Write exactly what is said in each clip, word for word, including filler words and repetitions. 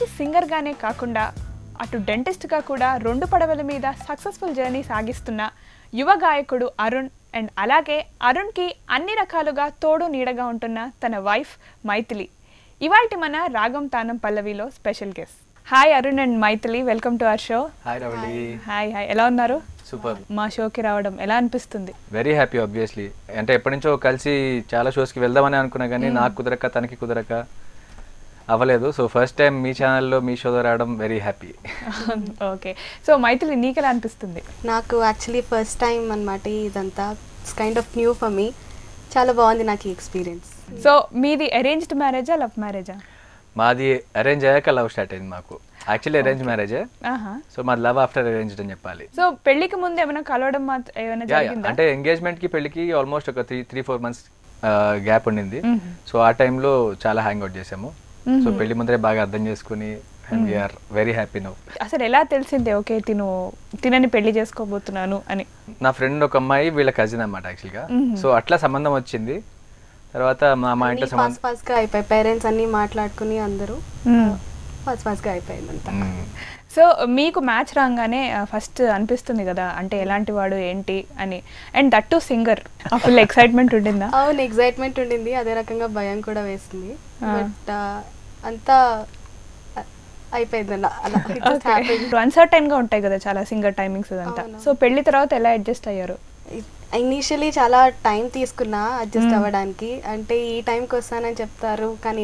సింగర్గానే కాకుండా అటు డెంటిస్ట్గా కూడా రెండు పడవల మీద సక్సెస్ఫుల్ జర్నీ సాగిస్తున్న యువ గాయకుడు అరుణ్ అండ్ అలాగే అరుణ్కి అన్ని రకాలుగా తోడు నీడగా ఉంటున్న తన వైఫ్ మైథిలి. ఇవాల్టి మన రాగం తానం పల్లవిలో special guest. Hi Arun and Maithili, welcome to our show. Hi Ravali. Hi hi ఎలా ఉన్నారు? సూపర్. మా షోకి రావడం ఎలా అనిపిస్తుంది? Very happy. ఆబ్వియస్లీ అంటే ఎప్పటి నుంచో కలిసి చాలా షోస్కి వెళ్దామని అనుకున్నా కానీ నాకు కుదరక తనకి కుదరక అవ్వలేదు. సో ఫస్ట్ టైం మీ ఛానల్లో మీ షోలో రావడం very happy. Okay, so Maithili నీకు ఎలా అనిపిస్తుంది? నాకు యాక్చువల్లీ ఫస్ట్ టైం అనమాట ఇదంతా. It's kind of new for me. చాలా బాగుంది నాకు ఈ ఎక్స్పీరియన్స్. సో మీది అరేంజ్డ్ మ్యారేజా లవ్ మ్యారేజా? మాది అరేంజ్ అయ్యాక లవ్ స్టార్ట్ అయింది మాకు. యాక్చువల్లీ అరేంజ్ మ్యారేజే. సో మాది లవ్ ఆఫ్టర్ అరేంజ్డ్ అని చెప్పాలి. సో పెళ్లికి ముందు ఏమైనా కలవడం ఏమైనా జరిగిందా? అంటే ఎంగేజ్మెంట్ కి పెళ్లికి ఆల్మోస్ట్ ఒక three three four months gap ఉండింది. సో ఆ టైంలో చాలా హ్యాంగ్ అవుట్ చేసాము. సో పెళ్లి ముందరే బాగా అర్థం చేసుకుని and we are very happy now. అసలు ఎలా తెలిసింది ఓకే తిను తినని పెళ్లి చేసుకోబోతున్నాను అని? నా ఫ్రెండ్ ఒక అమ్మాయి వీళ్ళ కజిన్ అన్నమాట యాక్చువల్గా. సో అట్లా సంబంధం వచ్చింది. తర్వాత మా మా ఇంట్లో ఫాస్ట్ ఫాస్ట్ గా అయిపోయి పేరెంట్స్ అన్ని మాట్లాడుకుని అందరూ ఫాస్ట్ ఫాస్ట్ గా అయిపోయిందంట. సో మీకు మ్యాచ్ రాగానే ఫస్ట్ అనిపిస్తుంది కదా అంటే ఎలాంటి వాడు ఏంటి అని, and that to singer, full excitement ఉండిందా? అవును, ఎక్సైట్మెంట్ ఉండింది, అదే రకంగా భయం కూడా వేసింది. బట్ అంతా అయిపోయింది అలా. అన్సర్టైన్ గా ఉంటాయి కదా చాలా సింగర్ టైమింగ్స్ అదంతా. సో పెళ్లి తర్వాత ఎలా అడ్జస్ట్ అయ్యారు? ఇనీషియలీ చాలా టైం తీసుకున్నా అడ్జస్ట్ అవ్వడానికి. అంటే ఈ టైంకి వస్తానని చెప్తారు కానీ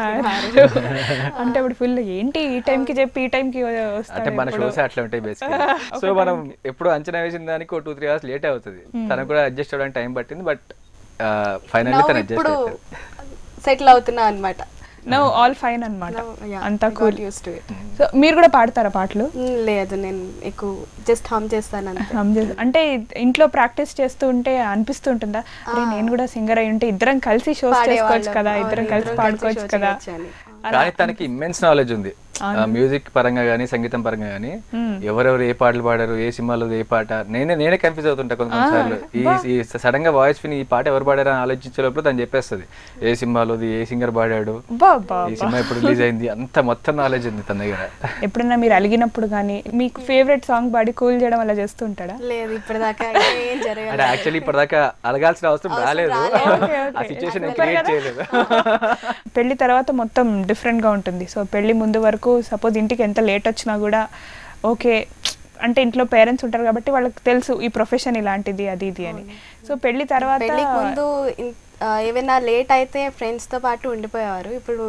అంటే ఇప్పుడు ఫుల్ ఏంటి ఈ టైంకి చెప్పి ఈ టైంకి అంటే మన షోస్ అట్లా ఉంటాయి బేసిక్గా. సో మనం ఎప్పుడు అంచనా వేసిన దానికి టూ త్రీ అవర్స్ లేట్ అవుతుంది. తనకు కూడా అడ్జస్ట్ అవ్వడానికి టైం పట్టింది. బట్ ఫైనల్లీ తను అడ్జస్ట్ అయ్యారు. సెటిల్ అవుతున్నా అన్నమాట. నో ఆల్ ఫైన్ అన్నమాట, అంతా కూల్. సో మీరు కూడా పాడతారా పాటలు? లేదు, నేను ఎక్కువ జస్ట్ హమ్ చేస్తాను అంతే. అంటే ఇంట్లో ప్రాక్టీస్ చేస్తూ ఉంటే అనిపిస్తూ ఉంటుందా అరే నేను కూడా సింగర్ అయి ఉంటే ఇద్దరం కలిసి షోస్ చేసుకోవచ్చు కదా, ఇద్దరం కలిసి పాడుకోవచ్చు కదా? కానీ తనకి ఇమ్మెన్స్ నాలెడ్జ్ ఉంది మ్యూజిక్ పరంగా కానీ సంగీతం పరంగా కానీ. ఎవరెవరు ఏ పాటలు పాడారు, ఏ సినిమాలో ఏ పాట, నేనే నేనే కన్ఫ్యూజ్ అవుతుంటా కొన్ని కొన్నిసార్లు. ఈ సడన్ గా వాయిస్ విని ఈ పాట ఎవరు పాడారు అని ఆలోచించే లోపల తను చెప్పేస్తుంది ఏ సినిమాలోది, ఏ సింగర్ పాడాడు, ఈ సినిమా ఎప్పుడు రిలీజ్ అయింది, అంత మొత్తం నాలెడ్జ్ ఉంది తన దగ్గర. ఎప్పుడన్నా మీరు అలిగినప్పుడు కానీ మీకు ఫేవరెట్ సాంగ్ పాడి కూల్ చేయడం అలా చేస్తూ ఉంటాడా? లేదు, ఇప్పటిదాకా అంటే యాక్చువల్లీ ఇప్పటిదాకా అలగాల్సిన అవసరం రాలేదు, ఆ సిచ్యువేషన్ క్రియేట్ చేయలేదు. పెళ్లి తర్వాత మొత్తం డిఫరెంట్ గా ఉంటుంది. సో పెళ్లి ముందు వరకు సపోజ్ ఇంటికి ఎంత లేట్ వచ్చినా కూడా ఓకే అంటే ఇంట్లో పేరెంట్స్ ఉంటారు కాబట్టి వాళ్ళకి తెలుసు ఈ ప్రొఫెషన్ ఇలాంటిది అది ఇది అని. సో పెళ్లి తర్వాత ముందు ఏమైనా లేట్ అయితే ఫ్రెండ్స్ తో పాటు ఉండిపోయేవారు. ఇప్పుడు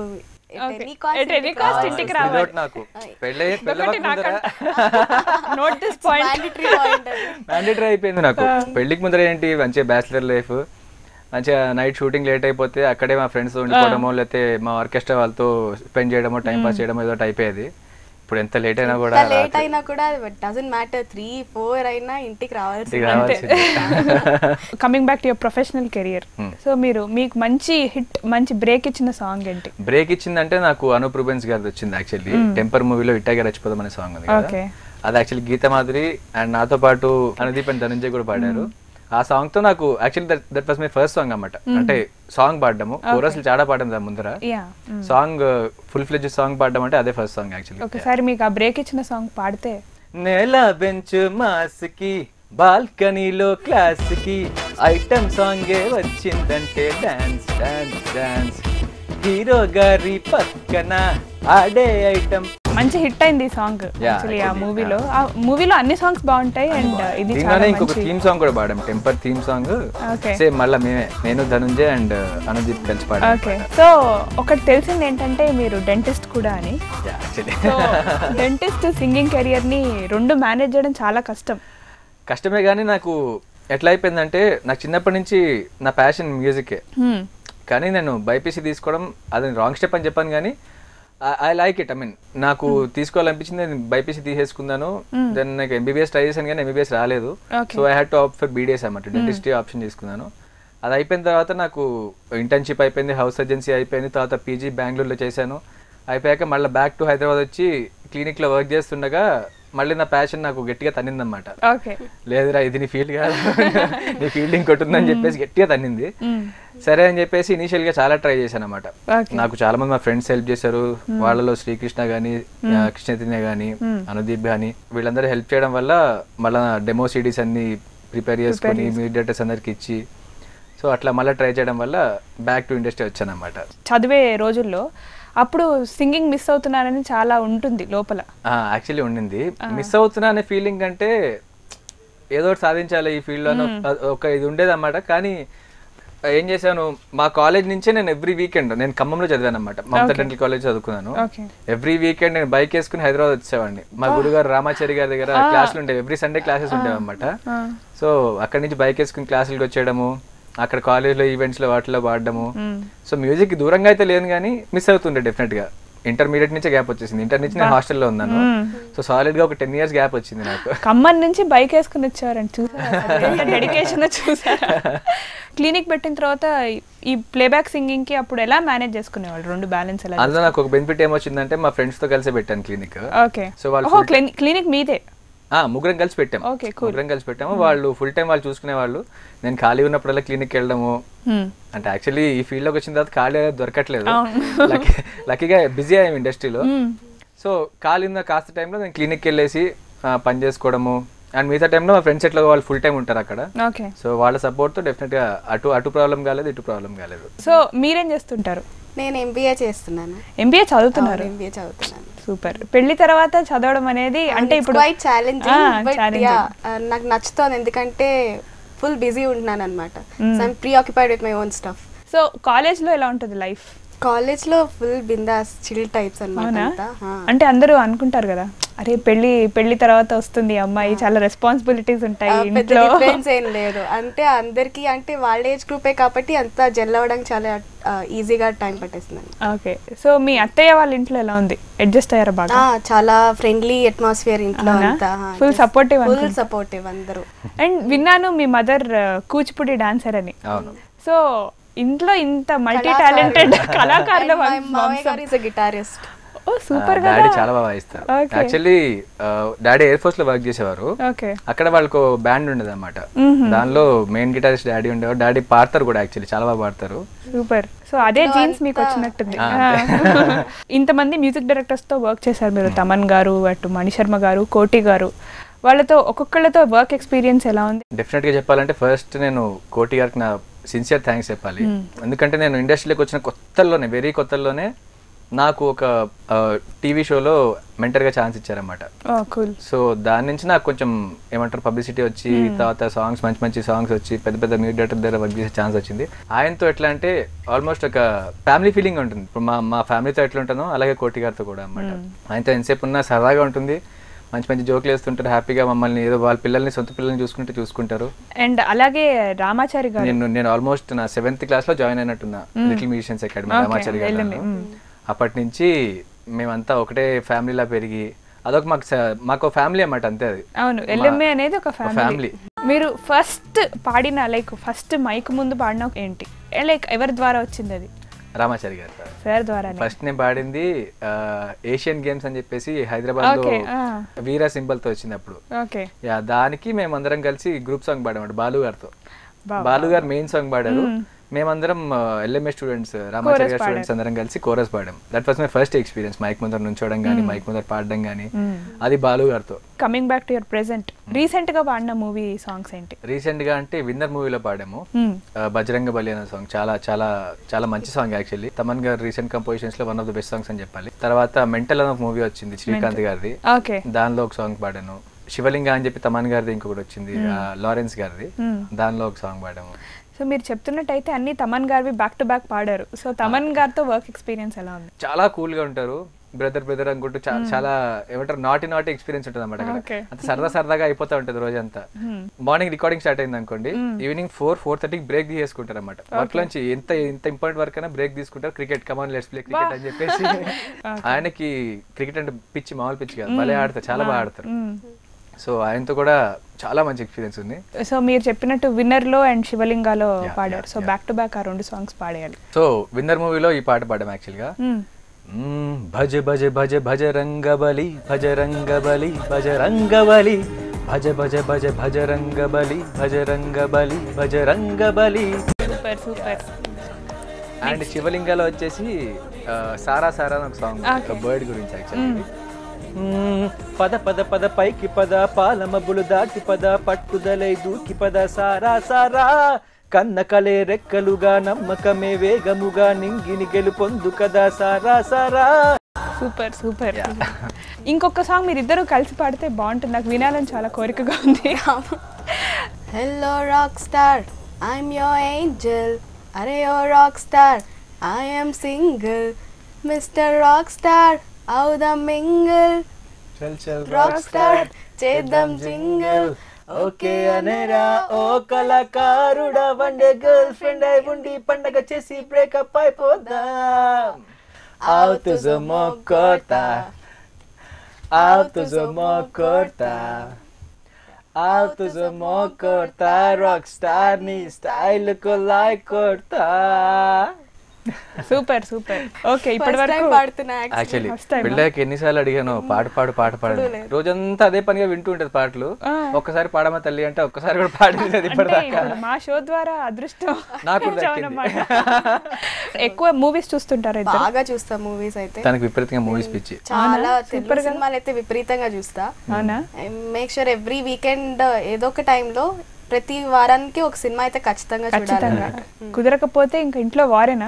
మ్యాండేటరీ అయిపోయింది నాకు. పెళ్లికి ముందర ఏంటి మంచిగా బ్యాచిలర్ లైఫ్, మంచిగా నైట్ షూటింగ్ లేట్ అయిపోతే అక్కడే మా ఫ్రెండ్స్ ఉండిపోవడమో లేకపోతే మా ఆర్కెస్ట్రా వాళ్ళతో స్పెండ్ చేయడమో టైం పాస్ చేయడమో ఏదో అయిపోయేది. ఇప్పుడు ఎంత లేట్ అయినా కూడా లేట్ అయినా కూడా డజంట్ మ్యాటర్, త్రీ ఫోర్ అయినా ఇంటికి రావాల్సి. Coming back to your professional career, so మీరు మీకు మంచి హిట్ మంచి బ్రేక్ ఇచ్చిన సాంగ్ ఏంటి? బ్రేక్ ఇచ్చిందంటే నాకు అనూప్ రూబెన్స్ గారిది వచ్చింది యాక్చువల్లీ. టెంపర్ మూవీలో ఇట్టాగా రచిపోదాం అనే సాంగ్ ఉంది కదా, అది యాక్చువల్లీ గీత మాధురి అండ్ నాతో పాటు అనుదీప్ అండ్ ధనంజయ్ కూడా పాడారు. ఆ సాంగ్ తో నాకు actually that that was my first song అన్నమాట. అంటే సాంగ్ పాడడము, కోరస్ చాలా పాడడం దాని ముందర, సాంగ్ ఫుల్ ఫ్లెడ్జ్ సాంగ్ పాడడం అంటే అదే ఫస్ట్ సాంగ్ యాక్చువల్లీ. ఒకసారి మీకు ఆ బ్రేక్ ఇచ్చిన సాంగ్ పాడితే. నేల బెంచ్ మాస్కి బాల్కనీలో క్లాస్ కి ఐటమ్ సాంగే వచ్చిందంటే డాన్స్ డాన్స్ డాన్స్, హీరో గారి పక్కన ఆడే ఐటమ్. మంచి హిట్ అయింది ఈ సాంగ్ యాక్చువల్లీ ఆ మూవీలో. ఆ మూవీలో అన్ని సాంగ్స్ బాగుంటాయి అండ్ ఇది చాలా ఇంకొక థీమ్ సాంగ్ కూడా పాడాం, టెంపర్ థీమ్ సాంగ్. సేమ్ మళ్ళీ మేమే, నేను ధనుంజయ్ అండ్ అనుదీప్ కలిసి పాడాం. ఓకే, సో ఒకటి తెలిసింది ఏంటంటే మీరు డెంటిస్ట్ కూడా అని. డెంటిస్ట్ సింగింగ్ కెరియర్ ని రెండు మేనేజ్ చేయడం చాలా కష్టం. కష్టమే కానీ నాకు ఎట్లా అయిపోయిందంటే నాకు చిన్నప్పటి నుంచి నా ప్యాషన్ మ్యూజికే. కానీ నేను బైపీసీ తీసుకోవడం అది రాంగ్ స్టెప్ అని చెప్పాను కానీ I like it. I mean నాకు తీసుకోవాలనిపించింది, నేను బైపీసీ తీసేసుకున్నాను. దెన్ నాకు ఎంబీబీఎస్ ట్రై చేశాను కానీ ఎంబీబీఎస్ రాలేదు. So I had to opt for BDS అన్నమాట, డెంటిస్ట్రీ ఆప్షన్ తీసుకున్నాను. అది అయిపోయిన తర్వాత నాకు ఇంటర్న్షిప్ అయిపోయింది, హౌస్ సర్జెన్సీ అయిపోయింది, తర్వాత పీజీ బెంగళూరులో చేశాను. అయిపోయాక మళ్ళీ బ్యాక్ టు హైదరాబాద్ వచ్చి క్లినిక్లో వర్క్ చేస్తుండగా మళ్ళీ నా ప్యాషన్ నాకు గట్టిగా తన్నిందన్నమాట. ఓకే, లేదురా ఇది నీ ఫీల్డ్ కాదు, నీ ఫీల్డ్ ఇంకోటి ఉందని చెప్పేసి గట్టిగా తన్నింది. సరే అని చెప్పేసి ఇనీషియల్ గా చాలా ట్రై చేశాను అనమాట. నాకు చాలా మంది మా ఫ్రెండ్స్ హెల్ప్ చేశారు. వాళ్ళలో శ్రీకృష్ణ గానీ, కృష్ణ చైతన్య గానీ, అనుదీప్ గానీ వీళ్ళందరూ హెల్ప్ చేయడం వల్ల మళ్ళీ డెమో సిడీస్ అన్ని ప్రిపేర్ చేసుకుని మీడియేటర్స్ అందరికి ఇచ్చి, సో అట్లా మళ్ళీ ట్రై చేయడం వల్ల బ్యాక్ టు ఇండస్ట్రీ వచ్చాను అనమాట. చదివే రోజుల్లో అప్పుడు సింగింగ్ మిస్ అవుతున్నానని చాలా ఉంటుంది లోపల. యాక్చువల్లీ ఉండింది. మిస్ అవుతున్నా అనే ఫీలింగ్ అంటే ఏదో ఒకటి సాధించాలి ఈ ఫీల్డ్ లో ఒక ఇది ఉండేది అన్నమాట. కానీ ఏం చేశాను, మా కాలేజ్ నుంచే నేను ఎవ్రీ వీకెండ్, నేను ఖమ్మంలో చదివాను అనమాట, మమతా డెంటల్ కాలేజ్ చదువుకున్నాను. ఎవ్రీ వీకెండ్ నేను బైక్ వేసుకుని హైదరాబాద్ వచ్చేవాడిని. మా గురుగారు రామాచారి గారి దగ్గర క్లాసులు ఉండేవి, ఎవ్రీ సండే క్లాసెస్ ఉండేవి అనమాట. సో అక్కడి నుంచి బైక్ వేసుకుని క్లాసులకు వచ్చేయడము, అక్కడ కాలేజ్లో ఈవెంట్స్ లో వాటిలో పాడడము. సో మ్యూజిక్ దూరంగా అయితే లేదు కానీ మిస్ అవుతుండే డెఫినెట్ గా. ఇంటర్మీడియట్ నుంచే గ్యాప్ వచ్చేసింది. ఇంటర్ నుంచి నేను హాస్టల్లో ఉన్నాను. సో సాలిడ్ గా ఒక టెన్ ఇయర్స్ గ్యాప్ వచ్చింది నాకు. ఖమ్మం నుంచి బైక్ వేసుకుని వచ్చారండి, చూసారా డెడికేషన్ చూసారా. క్లినిక్ పెట్టిన తర్వాత ఈ ప్లేబ్యాక్ సింగింగ్ కి అప్పుడు ఎలా మేనేజ్ చేసుకునేవాళ్ళు రెండు బ్యాలెన్స్ ఎలా? అందులో నాకు ఒక బెనిఫిట్ ఏమొచ్చిందంటే మా ఫ్రెండ్స్ తో కలిసి పెట్టాను క్లినిక్. ఓకే, సో వాళ్ళు క్లినిక్ మీదే? ముగ్గురం కలిసి పెట్టాము. ముగ్గురం కలిసి పెట్టాము. వాళ్ళు ఫుల్ టైం వాళ్ళు చూసుకునే వాళ్ళు. నేను ఖాళీ ఉన్నప్పుడల్లా క్లినిక్ వెళ్ళడము. అంటే యాక్చువల్లీ ఈ ఫీల్డ్ లోకి వచ్చిన తర్వాత ఖాళీ దొరకట్లేదు. లక్కీగా బిజీ అయ్యాము ఇండస్ట్రీలో. సో ఖాళీ ఉన్న కాస్త టైంలో నేను క్లినిక్ వెళ్ళేసి పని చేసుకోవడము. అండ్ మిగతా టైంలో మా ఫ్రెండ్స్ ఎట్లా వాళ్ళు ఫుల్ టైం ఉంటారు అక్కడ. సో వాళ్ళ సపోర్ట్ తో డెఫినెట్ గా అటు అటు ప్రాబ్లం కాలేదు, ఇటు ప్రాబ్లం కాలేదు. సో మీరేం చేస్తుంటారు? నేను ఎంబీఏ చేస్తున్నాను. ఎంబీఏ చదువుతున్నారు? ఎంబీఏ చదువుతున్నాను. సూపర్. పెళ్లి తర్వాత చదవడం అనేది అంటే ఇప్పుడు క్వైట్ ఛాలెంజింగ్, బట్ యా నాకు నచ్చుతోంది ఎందుకంటే ఫుల్ బిజీ ఉంటున్నాను అనమాట. So I'm preoccupied with my own stuff. So college లో ఎలా ఉంటుంది లైఫ్? కాలేజ్ లో ఫుల్ బిందాస్ చిల్ టైప్స్ అన్నమాట. అంటే అందరూ అనుకుంటారు కదా, అరే పెళ్లి పెళ్లి తర్వాత వస్తుంది అమ్మాయి, చాలా రెస్పాన్సిబిలిటీస్ ఉంటాయి ఇంట్లో. డిఫరెన్స్ ఏం లేదు. అంటే అందరికి అంటే వాళ్ళ ఏజ్ గ్రూపే కాబట్టి అంత జెల్ అవ్వడానికి చాలా ఈజీగా టైం పట్టేస్తుంది. ఓకే, సో మీ అత్తయ్య వాళ్ళ ఇంట్లో ఎలా ఉంది? అడ్జస్ట్ అయ్యారా బాగా? చాలా ఫ్రెండ్లీ అట్మాస్ఫియర్ ఇంట్లో అంతా. Full supportive? ఫుల్ సపోర్టివ్ అందరూ. అండ్ విన్నాను మీ మదర్ కూచిపూడి డాన్సర్ అని. సో ఇంట్లో ఇంత మల్టీ టాలెంటెడ్ కళాకారులు. గిటారిస్ట్. ఓ సూపర్ గా. డాడీ చాలా బాగా వాయిస్తారు. యాక్చువల్లీ డాడీ ఎయిర్ ఫోర్స్ లో వర్క్ చేసేవారు. అక్కడ వాళ్ళకు బ్యాండ్ ఉండేది అనమాట. దానిలో మెయిన్ గిటారిస్ట్ డాడీ ఉండేవారు. డాడీ పాడతారు కూడా, యాక్చువల్లీ చాలా బాగా పాడతారు. సూపర్. సో అదే జీన్స్ మీకు వచ్చినట్టుంది. ఇంతమంది మ్యూజిక్ డైరెక్టర్స్ తో వర్క్ చేశారు మీరు, తమన్ గారు, అటు మణిశర్మ గారు, కోటి గారు. వాళ్ళతో ఒక్కొక్కళ్ళతో వర్క్ ఎక్స్పీరియన్స్ ఎలా ఉంది? డెఫినెట్ గా చెప్పాలంటే ఫస్ట్ నేను కోటి గారికి నా సిన్సియర్ థ్యాంక్స్ చెప్పాలి. ఎందుకంటే నేను ఇండస్ట్రీలోకి వచ్చిన కొత్తల్లోనే, వెరీ కొత్తల్లోనే నాకు ఒక టీవీ షోలో మెంటర్గా ఛాన్స్ ఇచ్చారన్నమాట. సో దాని నుంచి నాకు కొంచెం ఏమంటారు పబ్లిసిటీ వచ్చి, తర్వాత సాంగ్స్ మంచి మంచి సాంగ్స్ వచ్చి, పెద్ద పెద్ద మ్యూజిక్ డైరెక్టర్ దగ్గర వర్క్ చేసే ఛాన్స్ వచ్చింది. ఆయనతో ఎట్లా అంటే ఆల్మోస్ట్ ఒక ఫ్యామిలీ ఫీలింగ్ ఉంటుంది. ఇప్పుడు మా మా ఫ్యామిలీతో ఎట్లా ఉంటానో అలాగే కోటి గారితో కూడా అన్నమాట. ఆయనతో ఎంతసేపు ఉన్నా సరదాగా ఉంటుంది, మంచి మంచి జోకులు వేస్తుంటారు, హ్యాపీగా మమ్మల్ని ఏదో వాళ్ళ పిల్లల్ని సొంత పిల్లల్ని చూసుకుంటే చూసుకుంటారు. అండ్ అలాగే రామాచారి గారు, నేను నేను ఆల్మోస్ట్ నా సెవెంత్ క్లాస్ లో జాయిన్ అయినట్టున్నా little musicians academy Ramachari garu. అప్పటి నుంచి మేమంతా ఒకటే ఫ్యామిలీలా పెరిగి అదొక మాకు మాకు ఫ్యామిలీ అన్నమాట, అంతే. అది అవును, ఎల్ఎంఏ అనేది ఒక ఫ్యామిలీ. మీరు ఫస్ట్ పాడిన లైక్ ఫస్ట్ మైక్ ముందు పాడిన ఏంటి, లైక్ ఎవరి ద్వారా వచ్చింది అది? రామాచారి గారు సార్ ద్వారా. ఫస్ట్ నేను పాడింది ఏషియన్ గేమ్స్ అని చెప్పేసి హైదరాబాద్ లో వీరా సింబల్ తో వచ్చింది అప్పుడు. దానికి మేమందరం కలిసి గ్రూప్ సాంగ్ పాడామంట బాలు గారితో. బాలు గారు మెయిన్ సాంగ్ పాడారు, మేమందరం ఎల్ఎంఏ స్టూడెంట్స్, రామాచారి గారి స్టూడెంట్స్ అందరం కలిసి కోరస్ పాడాం. That was my first experience, mike ముందర నుంచోవడం గానీ, మైక్ ముందర పాడడం గానీ, అది బాలు గారితో. Coming back to your present, recent గా పాడిన మూవీ సాంగ్స్ ఏంటి? రీసెంట్ గా అంటే విన్నర్ మూవీలో పాడాము బజరంగ బలి అనే సాంగ్. చాలా చాలా చాలా మంచి song actually. Thaman garu recent compositions లో one of the best songs అని చెప్పాలి. తర్వాత మెంటల్ అనే మూవీ వచ్చింది శ్రీకాంత్ గారిది, దానిలో ఒక సాంగ్ పాడాను. శివలింగ అని చెప్పి తమన్ గారిది ఇంకొకటి వచ్చింది లారెన్స్ గారిది, దానిలో ఒక సాంగ్ పాడాము. సో మీరు చెప్తున్నట్టయితే అన్ని తమన్ గారివి బ్యాక్ టు బ్యాక్ పాడారు. సో తమన్ గారితో వర్క్ ఎక్స్పీరియన్స్ ఎలా ఉంది? చాలా కూల్ గా ఉంటారు, బ్రదర్ బ్రదర్ అనుకుంటూ చాలా ఏమంటారు నాటి నాటి ఎక్స్పీరియన్స్ ఉంటుంది అన్నమాట. అంత సరదా సరదాగా అయిపోతా ఉంటుంది రోజంతా. మార్నింగ్ రికార్డింగ్ స్టార్ట్ అయింది అనుకోండి, ఈవినింగ్ ఫోర్ ఫోర్ థర్టీకి బ్రేక్ తీసుకుంటారు అన్నమాట. వర్క్ నుంచి ఎంత ఎంత ఇంపార్టెంట్ వర్క్ అయినా బ్రేక్ తీసుకుంటారు. Cricket come on let's play cricket అని చెప్పేసి. ఆయనకి క్రికెట్ అంటే పిచ్చి, మామూలు పిచ్చి కాదు, భలే ఆడతారు, చాలా బాగా ఆడతారు. సో ఆయనతో కూడా చాలా మంచి ఎక్స్పీరియన్స్ ఉంది. సో మీరు చెప్పినట్టు విన్నర్ లో అండ్ శివలింగాలో పాడారు. సో బ్యాక్ టు బ్యాక్ ఆ రెండు సాంగ్స్ పాడేయాలి. సో విన్నర్ మూవీలో ఈ పాట పాడాం యాక్చువల్ గా. భజ భజ భజ భజ రంగబలి భజ రంగబలి భజ రంగబలి భజ భజ భజ భజ రంగబలి భజ రంగబలి భజ రంగబలి. Super super. అండ్ శివలింగాలో వచ్చేసి సారా సారా అని ఒక సాంగ్ బర్డ్ గురించి యాక్చువల్లీ. పద పద పద పైకి పద పాలమబ్బులు దాటి పద పట్టుదలై దూకి పద సారా సారా కన్న కలే రెక్కలుగా నమ్మకమే వేగముగా నింగిని గెలుపొందు కదా సారా సారా. Super super. ఇంకొక సాంగ్ మీరు ఇద్దరు కలిసి పాడితే బాగుంటుంది, నాకు వినాలని చాలా కోరికగా ఉంది. Hello rock star I'm your angel, అరే yo rock star I'm single, mister rock star అవుదాం మింగిల్, చల్ చల్ రాక్ స్టార్ చేద్దాం జింగిల్. ఓకే అనేరా ఓ కళాకారుడా వన్డే గర్ల్ ఫ్రెండ్ అయి ఉండి పండగ చేసి బ్రేకప్ అయిపోదాం. Out to the Mokota, out to the Mokota, out to the Mokota, rockstar ni style ko like korta. Super super. Okay ఇప్పటి వరకు యాక్చువల్లీ పెళ్ళాక ఎన్నిసార్లు అడిగాను పాట పాడు పాట పాడు, రోజంతా అదే పనిగా వింటూ ఉంటది పాటలు. ఒక్కసారి పాడమా తల్లి అంటే ఒక్కసారి కూడా పాడలేదు ఇప్పటిదాకా. మా షో ద్వారా అదృష్టం నాకు ఎక్కువ మూవీస్ చూస్తుంటారు, బాగా చూస్తా మూవీస్ అయితే. తనకి విపరీతంగా మూవీస్ పిచ్చి, చాలా తెలుగు సినిమాలు అయితే విపరీతంగా చూస్తా. అవునా? మేక్ షూర్ ఎవ్రీ వీకెండ్ ఏదో ఒక టైంలో ప్రతి వారానికి ఒక సినిమా అయితే ఖచ్చితంగా చూడాలి. కుదరకపోతే ఇంకా ఇంట్లో వారేనా?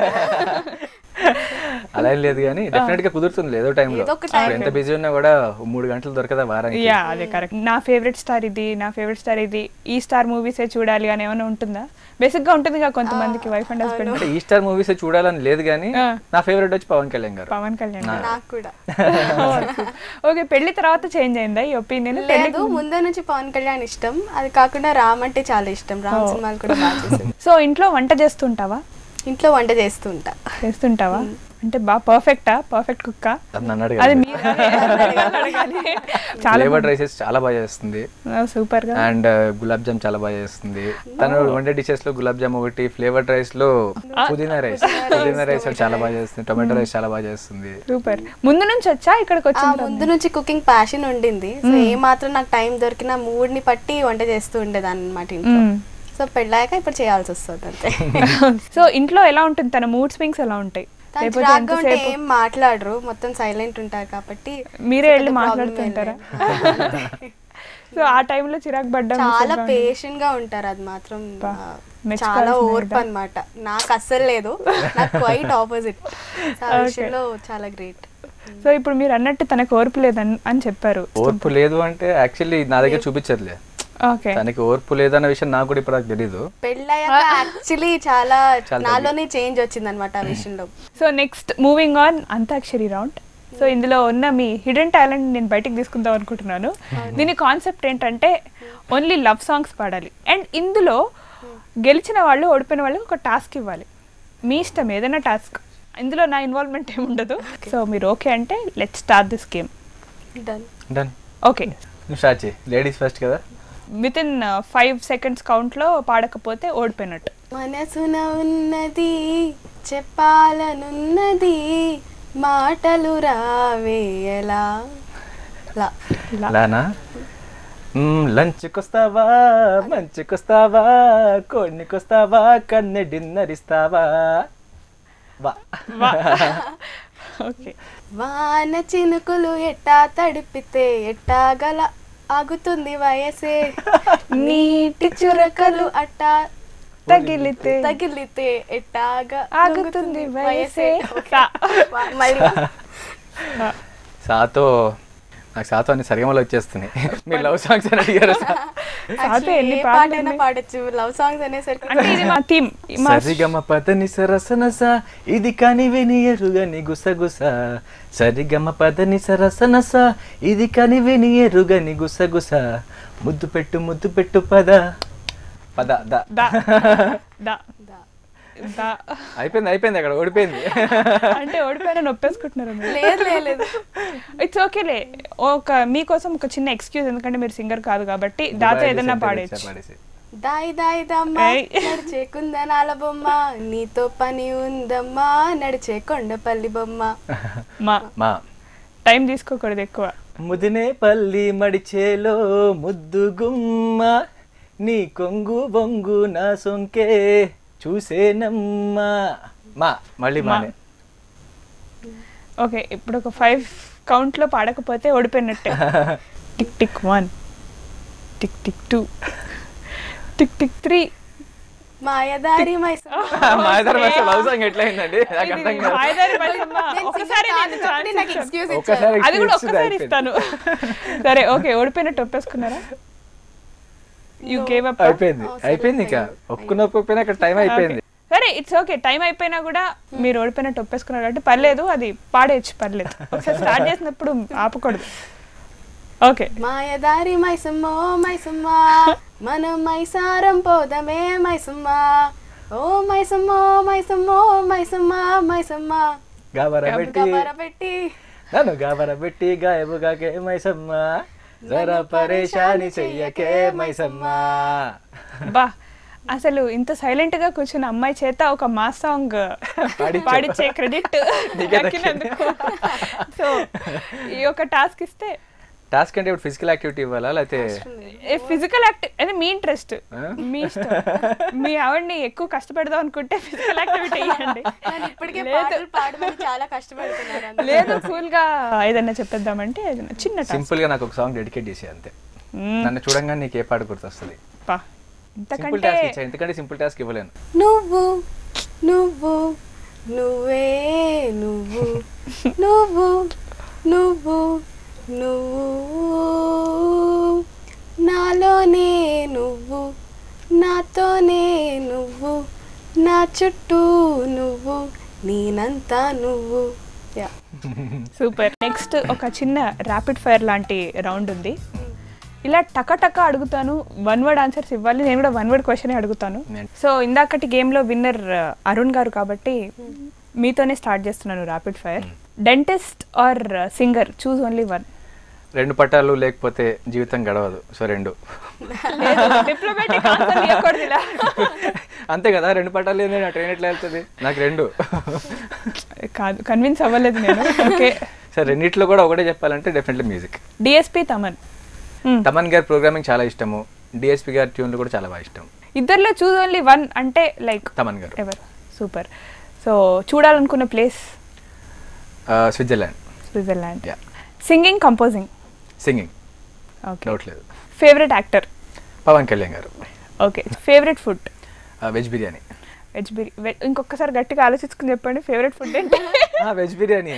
అలా ఏం లేదు కానీ డెఫినెట్ గా కుదురుతుంది ఏదో టైంలో. ఎంత బిజీ ఉన్నా కూడా మూడు గంటలు దొరకదా వారానికి? యా అదే కరెక్ట్. నా ఫేవరెట్ స్టార్ ఇది, నా ఫేవరెట్ స్టార్ ఇది, ఈ స్టార్ మూవీసే చూడాలి అని ఏమైనా ఉంటుందా? బేసిక్ గా ఉంటుంది కదా కొంతమందికి వైఫ్ అండ్ హస్బెండ్. అంటే ఈ స్టార్ మూవీసే చూడాలని లేదు కానీ నా ఫేవరెట్ వచ్చి పవన్ కళ్యాణ్ గారు. పవన్ కళ్యాణ్ నాకు కూడా. ఓకే పెళ్లి తర్వాత చేంజ్ అయిందా ఈ ఒపీనియన్? లేదు, ముందు నుంచి పవన్ కళ్యాణ్ ఇష్టం. అది కాకుండా రామ్ అంటే చాలా ఇష్టం, రామ్ సినిమాలు కూడా బాగా చూసాను. సో ఇంట్లో వంట చేస్తుంటావా? ఇంట్లో వంట చేస్తుంటా. చేస్తుంటావా అంటే బాగా పర్ఫెక్టా? పర్ఫెక్ట్ కుక్కా? అది ఫ్లేవర్డ్ రైసెస్ చాలా బాగా చేస్తుంది, సూపర్ గా. అండ్ గులాబ్ జామ్ చాలా బాగా చేస్తుంది. తను వండే డిషెస్ లో గులాబ్ జామ్ ఒకటి, ఫ్లేవర్డ్ రైస్ లో పుదీనా రైస్ పుదీనా రైస్ చాలా బాగా చేస్తుంది, టొమాటో రైస్ చాలా బాగా చేస్తుంది. సూపర్. ముందు నుంచి వచ్చా ఇక్కడికి వచ్చా? ముందు నుంచి కుకింగ్ ప్యాషన్ ఉండింది. సో ఏ మాత్రం నాకు టైం దొరికినా మూడ్ ని పట్టి వంట చేస్తూ ఉండేదాన్ని అన్నమాట ఇంట్లో. సో పెళ్ళాక ఇప్పుడు చేయాల్సి వస్తుంది అంతే. సో ఇంట్లో ఎలా ఉంటుంది, తన మూడ్ స్వింగ్స్ ఎలా ఉంటాయి? ఏం మాట్లాడరు, మొత్తం సైలెంట్ ఉంటారు కాబట్టి మీరే వెళ్ళి మాట్లాడుతుంటారా? సో ఆ టైంలో చిరాకు పడ్డా? చాలా పేషెంట్ గా ఉంటారు, అది మాత్రం చాలా ఓర్పు అన్నమాట. నాకు అస్సలు లేదు, నాకు క్వైట్ ఆపోజిట్. ఆ విషయంలో చాలా గ్రేట్. సో ఇప్పుడు మీరు అన్నట్టు తనకు ఓర్పు లేదని అని చెప్పారు. ఓర్పు లేదు అంటే యాక్చువల్లీ నా దగ్గర చూపించదులే. తనకి ఓర్పు లేదన్న విషయం నాకు కూడా ఇప్పుడు తెలియదు. పెళ్ళయ్యాక యాక్చువల్లీ చాలా నాలోనే చేంజ్ వచ్చింది అనమాట ఆ విషయంలో. So next moving on antakshari round. So ఇందులో ఉన్న మీ హిడెన్ టాలెంట్ నేను బయటకు తీసుకుందాం అనుకుంటున్నాను. దీని కాన్సెప్ట్ ఏంటంటే ఓన్లీ లవ్ సాంగ్స్ పాడాలి, అండ్ ఇందులో గెలిచిన వాళ్ళు ఓడిపోయిన వాళ్ళకి ఒక టాస్క్ ఇవ్వాలి. మీ ఇష్టం ఏదైనా టాస్క్, ఇందులో నా ఇన్వాల్వ్మెంట్ ఏమి ఉండదు. సో మీరు ఓకే అంటే let's start this game. Done done. Okay start చేయి. లేడీస్ ఫస్ట్ కదా. Within five seconds count లో పాడకపోతే ఓడిపోయినట్టు. మనసున ఉన్నది చెప్పాలనున్నది మాటలు రావేయలా. లానా లంచ్కొస్తావా మంచుకొస్తావా కొన్నికొస్తావా కన్నె డిన్నర్ ఇస్తావా. ఓకే. వాన చినుకులు ఎట్టా తడిపితే ఎట్టాగల ఆగుతుంది వయసే, నీటి చురకలు అట్టా తగిలితే తగిలితే ఎట్టాగా ఆగుతుంది వయసే. సాతో నాకు సాతో అన్ని సరిగమలు వచ్చేస్తున్నాయి. మీరు లవ్ సాంగ్స్ అని అడిగారు. పాటైనా పాడచ్చు, లవ్ సాంగ్స్ అనేసరికి సరిగమ పదని సరసనస ఇది కాని విని ఎరుగని గుసగుస, సరిగమ పదని సరసనస ఇది కాని విని ఎరుగని గుసగుస, ముద్దు పెట్టు ముద్దు పెట్టు పద పద ద. అయిపోయింది అయిపోయింది అక్కడ ఓడిపోయింది అంటే ఓడిపోయినా నొప్పేసుకుంటున్నారు. లేదు లేదు ఇట్స్ ఓకేలే. ఒక మీకోసం ఒక చిన్న ఎక్స్క్యూజ్, ఎందుకంటే మీరు సింగర్ కాదు కాబట్టి దాతో ఏదైనా పాడేచ్చు. దాయి దాయి దమ్మా ఏయ్. నడిచే కుందనాల బొమ్మ నీతో పని ఉందమ్మా నడిచే కొండపల్లి బొమ్మ. మా మా టైం తీసుకోకూడదు ఎక్కువ. ముదినే పల్లి మడిచేలో ముద్దు గుమ్మ నీ కొంగు బొంగు నా సొంకే చూసేనమ్మా. మా మళ్ళీ మా. మానే. ఓకే ఇప్పుడు ఒక ఫైవ్ కౌంట్లో పాడకపోతే ఓడిపోయినట్టే. Tick tick one, tick tick two, tick tick three. మాయదారి మైసమ్మ. మా ఇద్దరు మధ్య లవ్ సాంగ్ ఎట్లా అయిందండి నాకు అర్థం కాదు. మాయదారి మైసమ్మ. నేను ఒక్కసారి singer నేను కాదు కాబట్టి chance నాకు ఇచ్చాను. excuse ఒక్కసారి ఇచ్చారు. అది కూడా excuse ఒక్కసారి అయిపోయింది. ఇస్తాను. సరే ఓకే ఓడిపోయినట్టు ఒప్పేసుకున్నారా? You No. Gave up. అయిపోయింది Oh, sorry, అయిపోయింది ఇక sorry. ఒప్పుకున్న ఒప్పుకుపోయినా అక్కడ టైం అయిపోయింది. సరే ఇట్స్ ఓకే టైం అయిపోయినా కూడా మీరు ఓడిపోయినట్టు ఒప్పేసుకున్నారు కాబట్టి పర్లేదు, అది పాడేయచ్చు పర్లేదు. ఒకసారి స్టార్ట్ చేసినప్పుడు ఆపకూడదు. ఓకే మాయదారి మైసమ్మ ఓ మైసమ్మ మనం మైసారం పోదమే మైసమ్మ ఓ మైసమ్మ ఓ మైసమ్మ ఓ మైసమ్మ మైసమ్మ గాబరా పెట్టి గబర పెట్టి నన్ను గాబరా పెట్టి గాయబుగాకే మైసమ్మ జరా పరేషాని చెయ్యకే మైసమ్మ. బా అసలు ఇంత సైలెంట్ గా కూర్చున్న అమ్మాయి చేత ఒక మాస్ సాంగ్ పాడిచ్చావు. పాడిచ్చే క్రెడిట్ నీకే దక్కినందుకు. సో ఈ ఒక టాస్క్ ఇస్తే టాస్క్ అంటే ఇప్పుడు ఫిజికల్ యాక్టివిటీ ఇవ్వాలా లేకపోతే ఫిజికల్ యాక్టివ్ అది మీ ఇంట్రెస్ట్, ఆ? మీ ఇష్టం. మీ ఆవిడని ఎక్కువ కష్టపెడదాం అనుకుంటే ఫిజికల్ యాక్టివిటీ ఇవ్వండి. నన్ను ఇప్పటికే లేదు. పాటలు పాడమని చాలా కష్టపడుతున్నారు అందరూ. లేదు కూల్ గా ఏదన్నా చెప్పేద్దామంటే ఏదైనా చిన్న టాస్క్. సింపుల్ గా నాకు ఒక సాంగ్ డెడికేట్ చేసి అంతే. నన్ను చూడంగానే నీకు ఏ పాట గుర్తొస్తుంది? పా సింపుల్ ఇంతకంటే టాస్క్ ఇచ్చా, ఎందుకంటే సింపుల్ టాస్క్ ఇవ్వలేను. నువ్వు నువ్వు నువ్వే నువ్వు నువ్వు నువ్వు నువ్వు నాలోనే నువ్వు నాతోనే నువ్వు నా చుట్టూ నువ్వు నేనంతా నువ్వు. Yeah super. నెక్స్ట్ ఒక చిన్న ర్యాపిడ్ ఫైర్ లాంటి రౌండ్ ఉంది. ఇలా టక టక అడుగుతాను, వన్ వర్డ్ ఆన్సర్స్ ఇవ్వాలి. నేను కూడా వన్ వర్డ్ క్వశ్చన్ అడుగుతాను. నేను- సో ఇందాకటి గేమ్లో విన్నర్ అరుణ్ గారు కాబట్టి మీతోనే స్టార్ట్ చేస్తున్నాను rapid fire. Dentist or singer, choose only one. రెండు పట్టాలు లేకపోతే జీవితం గడవదు. సో రెండు డిప్లొమాటిక్ ఆన్సర్ ఇవ్వకూడదు ఇలా. అంతే కదా, రెండు పట్టాలు లేదే నా ట్రైన్ ఎట్లా వెళ్తుంది? నాకు రెండు. కాదు కన్విన్స్ అవ్వలేదు నేను. ఓకే సరే రెండిట్లో కూడా ఒకటే చెప్పాలంటే definitely music. DSP Thaman. Hmm. Thaman గారి ప్రోగ్రామింగ్ చాలా ఇష్టము, డిఎస్పి గారి ట్యూన్లు కూడా చాలా బాగా ఇష్టం. ఇద్దర్లో చూస్ ఓన్లీ వన్ అంటే లైక్ తమన్ గారు. ఎవరు? సూపర్. సో చూడాలనుకున్న place? Switzerland. Switzerland. Yeah. Singing, composing? Singing, okay. Doubt లేదు. Favourite actor? Pawan Kalyan garu. Okay. Favourite food? Veg biryani. Veg biryani. ఇంకొకసారి గట్టిగా ఆలోచించుకుని చెప్పండి ఫేవరెట్ ఫుడ్ ఏంటి? Veg biryani.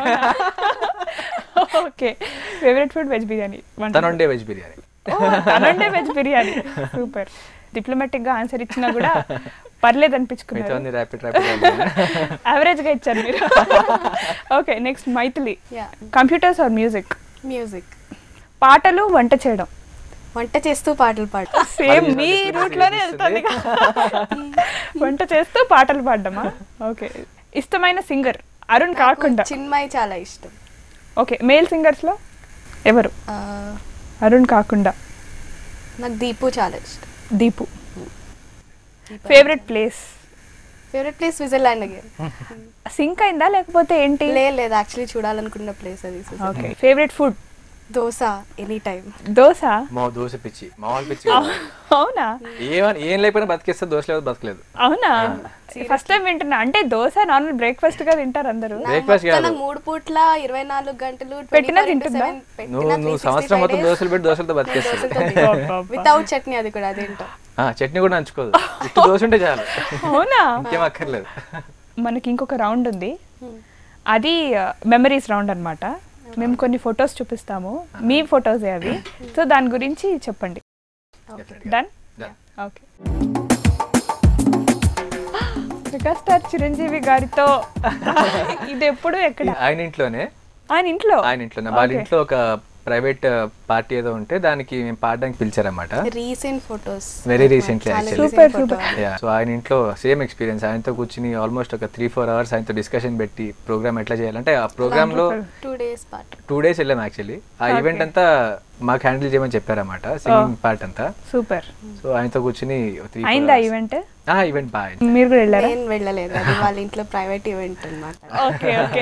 Okay. Favourite food veg biryani. తనుండే వెజ్ బిర్యానీ. తనుండే వెజ్ బిర్యానీ. సూపర్. డిప్లొమాటిక్ గా ఆన్సర్ ఇచ్చినా కూడా పర్లేదు అనిపించుకున్నారు. ర్యాపిడ్ ర్యాపిడ్ యావరేజ్ గా ఇచ్చారు మీరు. Okay next Maithili. Yeah computers or music? Music. పాటలు, వంట చేయడం? వంట చేస్తూ పాటలు పాడు. సేమ్ మీ రూట్ లోనే వెళ్తుంది. వంట చేస్తూ పాటలు పాడడమా? ఓకే. ఇష్టమైన సింగర్ అరుణ్ కాకుండా? చిన్మయి చాలా ఇష్టం. ఓకే. మేల్ సింగర్స్ లో ఎవరు? ఆ, అరుణ్ కాకుండా నాకు దీపు చాలా ఇష్టం. Deepu. Favourite place? Favourite place Switzerland again. Sync అయిందా లేకపోతే ఏంటి? లేదు లేదు యాక్చువల్లీ చూడాలనుకున్న ప్లేస్ అది. Okay. Favourite food? Dosa any time. Dosa? మా దోశ పిచ్చి, మా వాళ్ళు పిచ్చి. అవునా? ఏమని ఏం లేకపోయినా బతికేస్తే దోశ లేదు బతకలేదు. అవునా? ఫస్ట్ టైం వింటున్నా. అంటే దోశ నార్మల్ బ్రేక్ఫాస్ట్ గా తింటారు అందరూ. Breakfast కాదు. నాకు మూడు పూట్ల ఇరవై నాలుగు గంటలు పెట్టినా తింటుందా? నువ్వు నువ్వు సంవత్సరం మొత్తం దోశలు పెట్టి దోశలతో బతికేస్తుంది. వితౌట్ చట్నీ అది కూడా అదేంటో. చట్నీ కూడా నంచుకోదు, ఇటు దోశ ఉంటే చాలు, అవునా? ఇంకేం అక్కర్లేదు. మనకి ఇంకొక రౌండ్ ఉంది, అది మెమరీస్ రౌండ్ అన్నమాట. మేము కొన్ని ఫొటోస్ చూపిస్తాము, మీ ఫొటోసే అవి. సో దాని గురించి చెప్పండి. డన్? ఓకే. మెగాస్టార్ చిరంజీవి గారితో ఇది ఎప్పుడు ఎక్కడ? ఆయన ఇంట్లోనే. ఆయన ఇంట్లో? ఆయన ఇంట్లోనే. వాళ్ళ ఇంట్లో ఒక ప్రైవేట్ పార్టీ ఏదో ఉంటే దానికి మేము పాడడానికి పిలిచారన్నమాట. Recent photos very recently actually. Super super. So ఆయన ఇంట్లో సేమ్ ఎక్స్పీరియన్స్, ఆయనతో కూర్చుని ఆల్మోస్ట్ ఒక త్రీ ఫోర్ అవర్స్ ఆయనతో డిస్కషన్ పెట్టి ప్రోగ్రామ్ ఎట్లా చేయాలంటే ఆ ప్రోగ్రామ్ లో two days part two days వెళ్ళాం యాక్చువల్లీ. ఆ ఈవెంట్ అంతా మాకు హ్యాండిల్ చేయమని చెప్పారన్నమాట, సింగింగ్ పార్ట్ అంతా. సూపర్. సో ఆయనతో కూర్చుని అయిందా ఈవెంట్? ఈవెంట్ బాగా. మీరు కూడా వెళ్ళారా? నేను వెళ్ళలేదు, అది వాళ్ళ ఇంట్లో ప్రైవేట్ ఈవెంట్ అన్నమాట. Okay okay.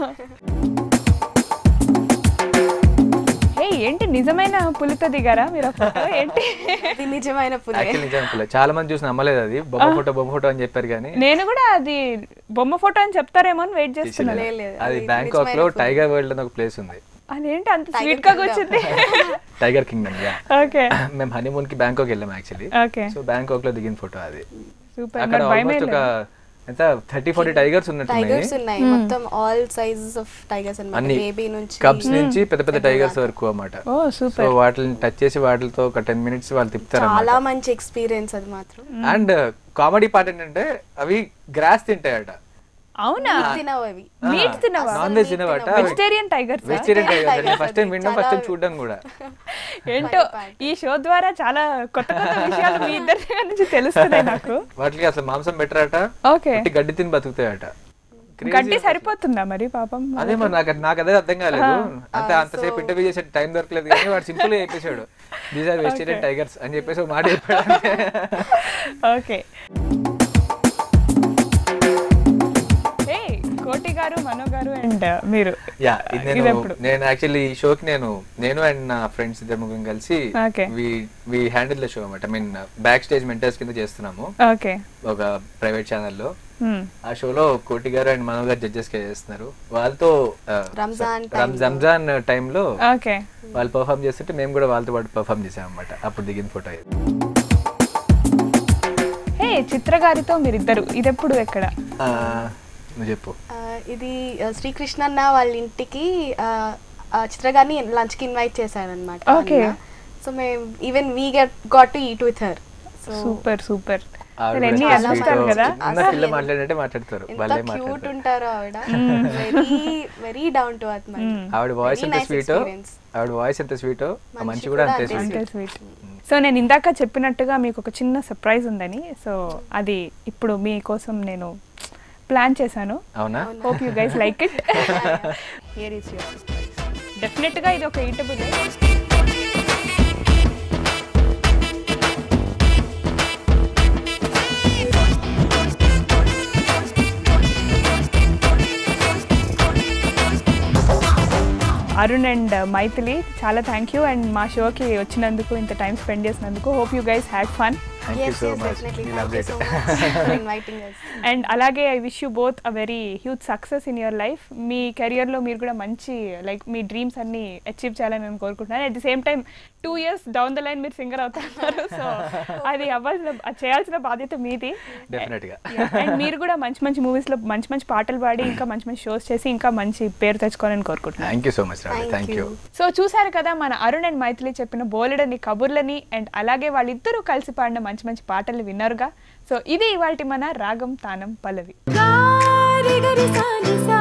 హే ఏంటి నిజమైన పులితో దిగారా మీరు? ఏంటి ఇది నిజమైన పులి? నిజమైన పులి. చాలా మంది చూసి నమ్మలేదు, అది బొమ్మ ఫోటో బొమ్మ ఫోటో అని చెప్పారు కానీ నేను కూడా అది బొమ్మ ఫోటో అని చెప్తారేమో అని వెయిట్ చేస్తున్నా. అది బ్యాంకాక్ లో టైగర్ వరల్డ్ అని ఒక ప్లేస్ ఉంది. అదేంటి అంత స్వీట్ గా వచ్చింది? Tiger kingdom. యా. ఓకే. మేము హనీమూన్ కి బ్యాంకాక్ వెళ్ళాం యాక్చువల్లీ. ఓకే. సో బ్యాంకాక్ లో దిగిన ఫోటో అది. సూపర్. అక్కడ ఆల్మోస్ట్ ఒక ఎంత థర్టీ ఫార్టీ టైగర్స్ ఉన్నట్టున్నాయి. టైగర్స్ ఉన్నాయి మొత్తం, ఆల్ సైజెస్ ఆఫ్ టైగర్స్ అన్నమాట. బేబీ నుంచి కప్స్ నుంచి పెద్ద పెద్ద టైగర్స్ వరకు అన్నమాట. ఓ సూపర్. సో వాటిని టచ్ చేసి వాటితో ఒక టెన్ మినిట్స్ వాళ్ళు తిప్పుతారు. చాలా మంచి ఎక్స్పీరియన్స్ అది మాత్రం. అండ్ కామెడీ పార్ట్ ఏంటంటే అవి గ్రాస్ తింటాయట. అవునా? తినవు అవి. మీట్ తినవా? నాన్ వెజ్ తినవట. Vegetarian tigers. Vegetarian tigers first time వినడం, ఫస్ట్ టైం చూడడం కూడా. ఏంటో ఈ షో ద్వారా చాలా కొత్త కొత్త విషయాలు మీ ఇద్దరి దగ్గర నుంచి తెలుస్తున్నాయి నాకు. వాటికి అసలు మాంసం బెటరట. ఓకే. గడ్డి తిని బతుకుతాయట. గడ్డి సరిపోతుందా మరి పాపం? అదే మరి నాకు నాకు అదే అర్థం కాలేదు. అంతే అంతసేపు ఇంటర్వ్యూ చేసే టైం దొరకలేదు కానీ వాడు సింపుల్ గా చెప్పేశాడు, దీస్ ఆర్ వెజిటేరియన్ టైగర్స్ అని చెప్పేసి ఒక మాట చెప్పాడు. ఓకే. కోటి గారు, మనో గారు అండ్ మీరు. యా, నేను నేను యాక్చువల్లీ ఈ షోకి నేను నేను అండ్ నా ఫ్రెండ్స్ ఇద్దరు ముగ్గురు కలిసి we we handle the show అన్నమాట. I mean backstage mentors కింద చేస్తున్నాము. ఓకే. ఒక ప్రైవేట్ ఛానల్లో. ఆ షోలో కోటి గారు అండ్ మనో గారు జడ్జెస్ గా చేస్తున్నారు. వాళ్ళతో రంజాన్ రంజాన్ టైంలో ఓకే వాళ్ళు పర్ఫామ్ చేస్తుంటే మేము కూడా వాళ్ళతో పాటు పర్ఫామ్ చేసాం అన్నమాట. అప్పుడు దిగిన ఫోటో. హే చిత్ర గారితో మీరిద్దరు ఇది ఎప్పుడు ఎక్కడ? నువ్వు చెప్పు. ఇది శ్రీకృష్ణ అన్న వాళ్ళ ఇంటికి చిత్ర గారిని లంచ్ కి ఇన్వైట్ చేశారనమాట. ఓకే. సో మేము even we get got to eat with her. Super super. మాట్లాడినట్టే మాట్లాడతారు. క్యూట్ ఉంటారు ఆవిడ. Very very down to earth. ఆవిడ వాయిస్ ఎంత స్వీట్, ఆవిడ వాయిస్ ఎంత స్వీట్, మనిషి కూడా అంతే స్వీట్. సో నేను ఇందాక చెప్పినట్టుగా మీకు ఒక చిన్న సర్ప్రైజ్ ఉందని, సో అది ఇప్పుడు మీకోసం నేను ప్లాన్ చేశాను. అవునా? Hope you guys like it. Here is your surprise. Definite గా ఇది ఒక ఈటబుల్. అరుణ్ అండ్ మైథిలి చాలా థ్యాంక్ యూ అండ్ మా షోకి వచ్చినందుకు, ఇంత టైం స్పెండ్ చేసినందుకు. Hope you guys had fun. Thank you so much. We loved it. Inviting us. And అలాగే I wish you both a very huge success in your life. మీ కెరియర్లో మీరు కూడా మంచి లైక్ మీ డ్రీమ్స్ అన్ని అచీవ్ చేయాలని నేను కోరుకుంటున్నాను. At the same time two years down the line మీరు సింగర్ అవుతున్నారు. సో అది అవ్వాల్సిన చేయాల్సిన బాధ్యత మీది. అండ్ మీరు కూడా మంచి మంచి మూవీస్లో మంచి మంచి పాటలు పాడి ఇంకా మంచి మంచి షోస్ చేసి ఇంకా మంచి పేరు తెచ్చుకోవాలని కోరుకుంటున్నాను. Thank you so much. Thank you. So చూసారు కదా మన అరుణ్ అండ్ మైథిలి చెప్పిన బోలెడని కబుర్లని అండ్ అలాగే వాళ్ళిద్దరూ కలిసి పాడిన మంచి మంచి పాటలు విన్నారుగా. సో ఇది ఇవాల్టి మన రాగం తానం పల్లవి.